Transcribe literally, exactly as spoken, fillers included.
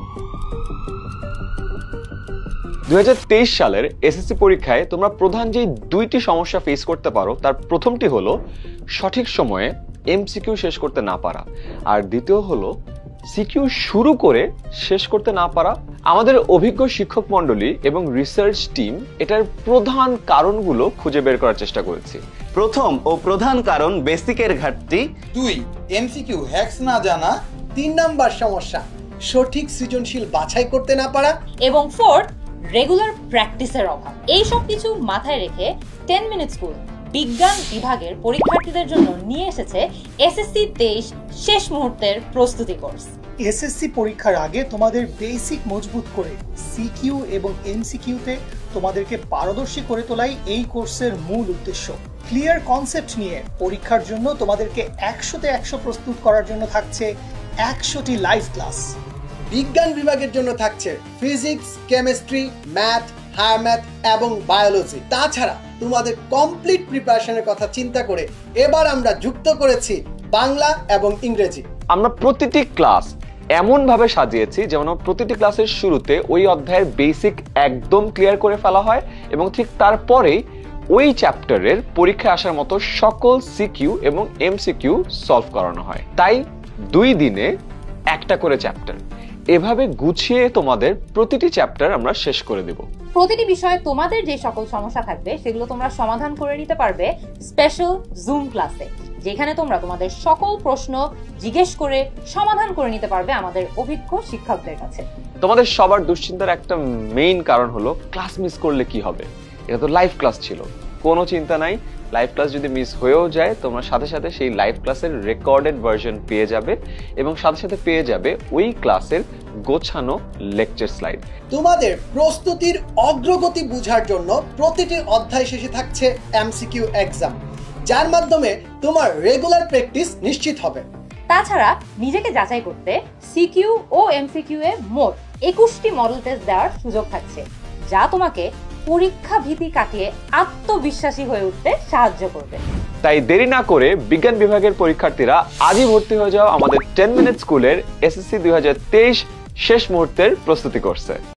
দুই হাজার তেইশ সালের এসএসসি পরীক্ষায় তোমরা প্রধান যে দুইটি সমস্যা ফেস করতে পারো তার প্রথমটি হলো সঠিক সময়ে এমসিকিউ শেষ করতে না পারা, আর দ্বিতীয় হলো সিকিউ শুরু করে শেষ করতে না পারা। আমাদের অভিজ্ঞ শিক্ষক মণ্ডলী এবং রিসার্চ টিম এটার প্রধান কারণগুলো খুঁজে বের করার চেষ্টা করেছি। প্রথম ও প্রধান কারণ বেসিকের ঘাটতি। দুই, এমসিকিউ হ্যাক্স না জানা। তিন নাম্বার সমস্যা সঠিক সৃজনশীল বাছাই করতে না পারা। এবং ফোর্থ, রেগুলার প্র্যাকটিসের অভাব। এই সব কিছু মাথায় রেখে টেন মিনিট স্কুল বিজ্ঞান বিভাগের পরীক্ষার্থীদের জন্য নিয়ে এসেছে এসএসসি তেইশ শেষ মুহূর্তের প্রস্তুতি কোর্স। এসএসসি পরীক্ষার আগে তোমাদের বেসিক মজবুত করে সিকিউ এবং এমসিকিউতে তোমাদেরকে পারদর্শী করে তোলাই এই কোর্সের মূল উদ্দেশ্য। ক্লিয়ার কনসেপ্ট নিয়ে পরীক্ষার জন্য তোমাদেরকে একশোতে একশো প্রস্তুত করার জন্য থাকছে একশোটি লাইভ ক্লাস। বিজ্ঞান বিভাগের জন্য থাকছে physics, chemistry, math, higher math এবং বায়োলজি। তাছাড়া তোমাদের কমপ্লিট প্রিপারেশনের কথা চিন্তা করে এবার আমরা যুক্ত করেছি বাংলা এবং ইংরেজি। আমরা প্রতিটি ক্লাস এমন ভাবে সাজিয়েছি যেমন প্রতিটি ক্লাসের শুরুতে ওই অধ্যায়ের বেসিক একদম ক্লিয়ার করে ফেলা হয় এবং ঠিক তারপরেই ওই চ্যাপ্টারের পরীক্ষায় আসার মতো সকল সিকিউ এবং এমসিকিউ সলভ করানো হয়। তাই দুই দিনে একটা করে চ্যাপ্টার, এভাবে গুছিয়ে তোমাদের প্রতিটি চ্যাপ্টার আমরা শেষ করে দেব। প্রতিটি বিষয়ে তোমাদের যে সকল সমস্যা থাকবে সেগুলো তোমরা সমাধান করে নিতে পারবে স্পেশাল জুম ক্লাসে, যেখানে তোমরা তোমাদের সকল প্রশ্ন জিজ্ঞেস করে সমাধান করে নিতে পারবে আমাদের অভিজ্ঞ শিক্ষকদের কাছে। তোমাদের সবার দুশ্চিন্তার একটা মেইন কারণ হলো ক্লাস মিস করলে কি হবে। এটা তো লাইভ ক্লাস ছিল, কোনো চিন্তা নাই। লাইভ ক্লাস যদি মিস হয়েও যায় তোমরা সাথে সাথে সেই লাইভ ক্লাসের রেকর্ডেড ভার্সন পেয়ে যাবে এবং সাথে সাথে পেয়ে যাবে ওই ক্লাসের গোছানো লেকচার স্লাইড। তোমাদের প্রস্তুতির অগ্রগতি বোঝার জন্য প্রতিটি অধ্যায় শেষে থাকছে এমসিকিউ এক্সাম, যার মাধ্যমে তোমার রেগুলার প্র্যাকটিস নিশ্চিত হবে। তাছাড়া নিজেকে যাচাই করতে সিকিউ ও এমসিকিউ এ মোট একুশটি মডেল টেস্ট দেওয়ার সুযোগ থাকছে, যা তোমাকে পরীক্ষা ভীতি কাটিয়ে আত্মবিশ্বাসী হয়ে উঠতে সাহায্য করবে। তাই দেরি না করে বিজ্ঞান বিভাগের পরীক্ষার্থীরা আজই ভর্তি হয়ে যাও আমাদের টেন মিনিট স্কুলের এসএসসি দুই হাজার তেইশ শেষ মুহূর্তের প্রস্তুতি কোর্সে।